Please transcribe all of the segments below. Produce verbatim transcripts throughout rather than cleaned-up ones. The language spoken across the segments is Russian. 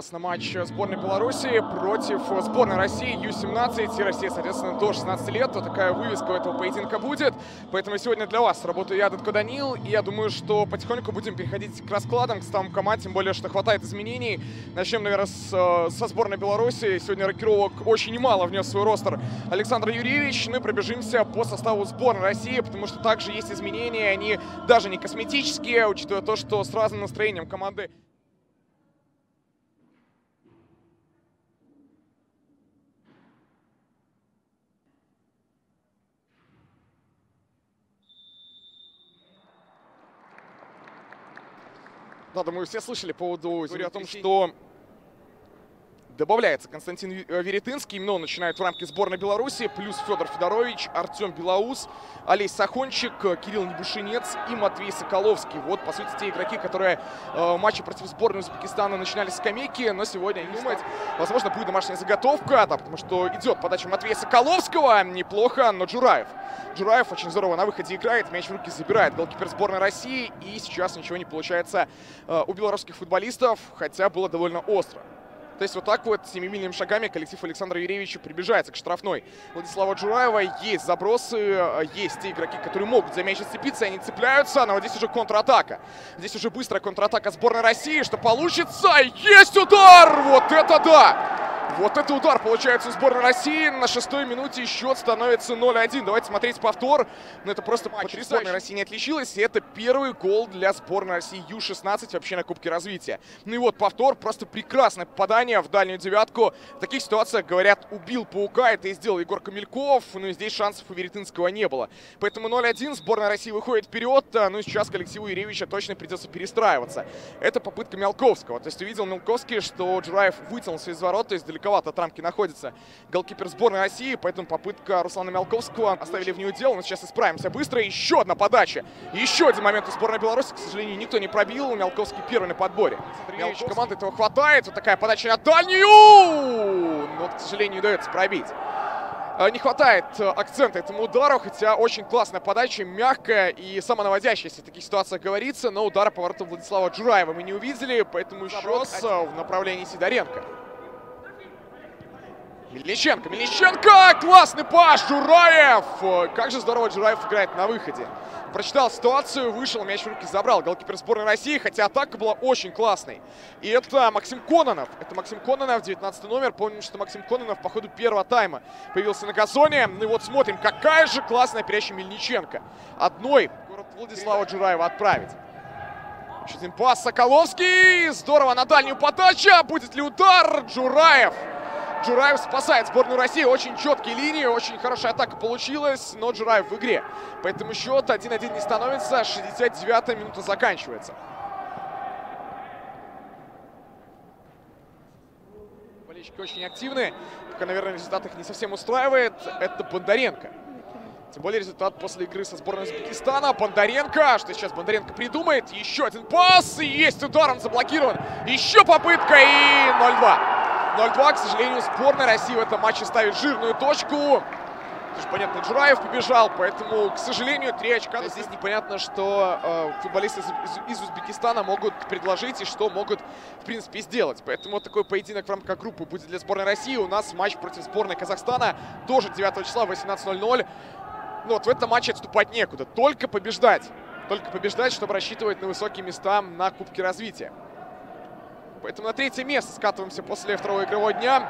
вас на матч сборной Беларуси против сборной России ю семнадцать. И Россия, соответственно, до шестнадцати лет. Вот такая вывеска у этого поединка будет. Поэтому сегодня для вас работаю я, Датко Данил. И я думаю, что потихоньку будем переходить к раскладам, к составам команд. Тем более, что хватает изменений. Начнем, наверное, с, со сборной Беларуси. Сегодня рокировок очень немало внес в свой ростер Александр Юрьевич. Мы пробежимся по составу сборной России, потому что также есть изменения. Они даже не косметические, учитывая то, что с разным настроением команды. Да, думаю, все слышали по поводу о том, что добавляется Константин Веретынский. Именно он начинает в рамке сборной Беларуси. Плюс Федор Федорович, Артем Белоус, Олесь Сахончик, Кирилл Небушинец и Матвей Соколовский. Вот, по сути, те игроки, которые э, матчи против сборной Узбекистана начинали с скамейки. Но сегодня, не думать, возможно, будет домашняя заготовка. Да, потому что идет подача Матвея Соколовского. Неплохо, но Джураев. Джураев очень здорово на выходе играет. Мяч в руки забирает голкипер сборной России. И сейчас ничего не получается э, у белорусских футболистов. Хотя было довольно остро. То есть вот так вот семимильными шагами коллектив Александра Юрьевича приближается к штрафной Владислава Джураева. Есть забросы, есть те игроки, которые могут за мяч зацепиться, они цепляются. Но вот здесь уже контратака. Здесь уже быстрая контратака сборной России. Что получится? Есть удар! Вот это да! Вот это удар получается у сборной России. На шестой минуте счет становится ноль один. Давайте смотреть повтор. Но это просто матч. Сборная России не отличилась. И это первый гол для сборной России ю шестнадцать вообще на Кубке развития. Ну и вот повтор. Просто прекрасное попадание в дальнюю девятку. В таких ситуациях, говорят, убил паука. Это и сделал Егор Камельков. Но и здесь шансов у Веретынского не было. Поэтому ноль один. Сборная России выходит вперед. Ну и сейчас коллективу Юрьевича точно придется перестраиваться. Это попытка Мелковского. То есть увидел Мелковский, что Джураев вытянулся из ворот. То есть далеко от рамки находится голкипер сборной России, поэтому попытка Руслана Мелковского оставили в нее дело. Но сейчас исправимся быстро. Еще одна подача. Еще один момент у сборной Беларуси. К сожалению, никто не пробил. Мелковский первый на подборе. Мелковский. Команда этого хватает. Вот такая подача на дальнюю. Но, к сожалению, не удается пробить. Не хватает акцента этому удару, хотя очень классная подача, мягкая и самонаводящаяся в таких ситуациях говорится. Но удара по воротам Владислава Джураева мы не увидели, поэтому счет в направлении Сидоренко. Мельниченко, Мельниченко! Классный пас, Джураев! Как же здорово Джураев играет на выходе. Прочитал ситуацию, вышел, мяч в руки забрал голкипер сборной России, хотя атака была очень классной. И это Максим Кононов. Это Максим Кононов, девятнадцатый номер. Помним, что Максим Кононов по ходу первого тайма появился на газоне. Ну и вот смотрим, какая же классная передача Мельниченко. Одной город Владислава Джураева отправить. Еще один пас, Соколовский! Здорово, на дальнюю подача. Будет ли удар? Джураев! Джураев спасает сборную России. Очень четкие линии, очень хорошая атака получилась, но Джураев в игре. Поэтому счет один один не становится, шестьдесят девятая минута заканчивается. Болельщики очень активны, только, наверное, результат их не совсем устраивает. Это Бондаренко. Тем более результат после игры со сборной Узбекистана. Бондаренко, что сейчас Бондаренко придумает. Еще один пас, и есть удар, он заблокирован. Еще попытка, и ноль два. ноль два, к сожалению, сборная России в этом матче ставит жирную точку. Тоже, понятно, Джураев побежал, поэтому, к сожалению, три очка. Здесь непонятно, что э, футболисты из, из, из Узбекистана могут предложить и что могут, в принципе, сделать. Поэтому вот такой поединок в рамках группы будет для сборной России. У нас матч против сборной Казахстана тоже девятого числа в восемнадцать ноль ноль. Но вот в этом матче отступать некуда, только побеждать. Только побеждать, чтобы рассчитывать на высокие места на Кубке развития. Поэтому на третье место скатываемся после второго игрового дня.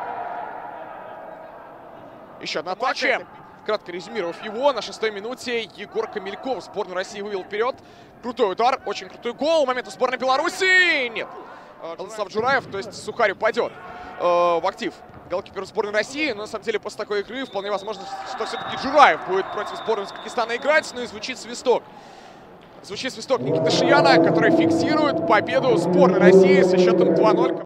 Еще одна атака. Кратко резюмировав его, на шестой минуте Егор Камельков сборную России вывел вперед. Крутой удар, очень крутой гол. Момент у сборной Беларуси. Нет. Владислав Джураев, то есть Сухарь упадет э, в актив голкипер сборной России. Но на самом деле после такой игры вполне возможно, что все-таки Джураев будет против сборной Узбекистана играть. Ну и звучит свисток. Звучит свисток Никиты Шияна, который фиксирует победу сборной России со счетом два ноль.